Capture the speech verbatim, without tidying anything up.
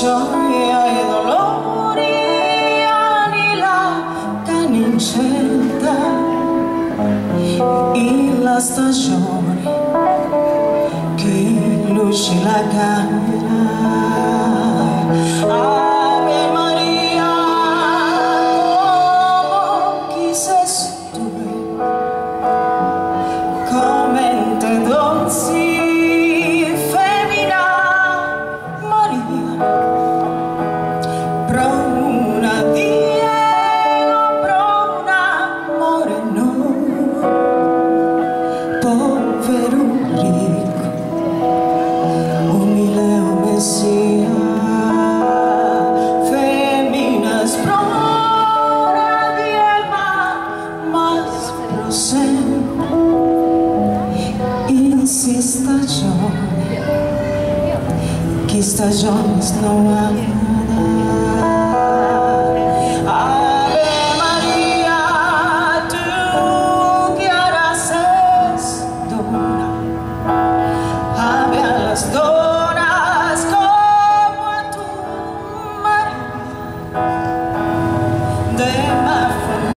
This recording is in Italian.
gioia e dolori, anila canincetta in la stagione che luce la camera. Ave Maria, como quizás tú, come te donzi femina Maria, pro una Diego, pro un amore no, povero rico, umile o messia, feminas pro una Diego, mas pro sempre in si stagione, che stagioni non ha.